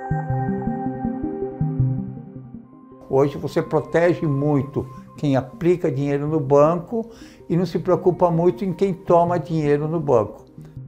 Hoje você protege muito quem aplica dinheiro no banco e não se preocupa muito em quem toma dinheiro no banco.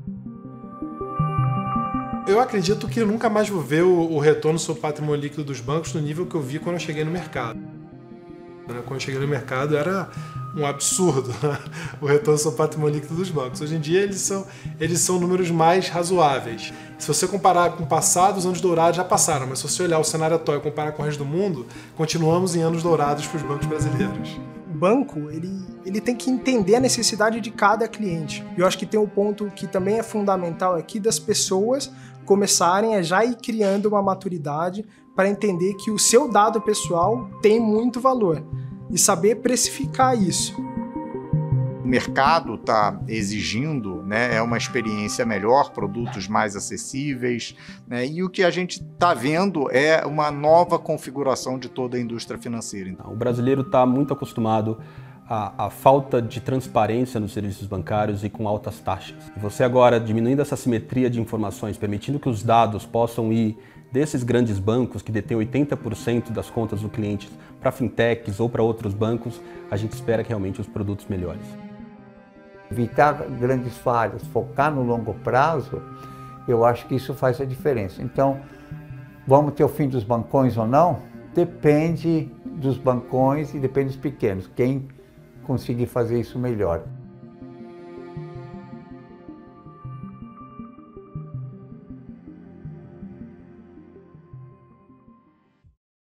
Eu acredito que eu nunca mais vou ver o retorno sobre o patrimônio líquido dos bancos no nível que eu vi quando eu cheguei no mercado. Quando eu cheguei no mercado era um absurdo o retorno sobre o patrimônio líquido dos bancos. Hoje em dia eles são números mais razoáveis. Se você comparar com o passado, os anos dourados já passaram, mas se você olhar o cenário atual e comparar com o resto do mundo, continuamos em anos dourados para os bancos brasileiros. O banco, ele tem que entender a necessidade de cada cliente. E eu acho que tem um ponto que também é fundamental aqui das pessoas começarem a já ir criando uma maturidade para entender que o seu dado pessoal tem muito valor e saber precificar isso. O mercado está exigindo, né, é uma experiência melhor, produtos mais acessíveis, né, e o que a gente está vendo é uma nova configuração de toda a indústria financeira. O brasileiro está muito acostumado à falta de transparência nos serviços bancários e com altas taxas. E você agora diminuindo essa simetria de informações, permitindo que os dados possam ir desses grandes bancos que detêm 80% das contas do cliente para fintechs ou para outros bancos, a gente espera que realmente os produtos melhores. Evitar grandes falhas, focar no longo prazo, eu acho que isso faz a diferença. Então, vamos ter o fim dos bancões ou não? Depende dos bancões e depende dos pequenos. Quem conseguir fazer isso melhor.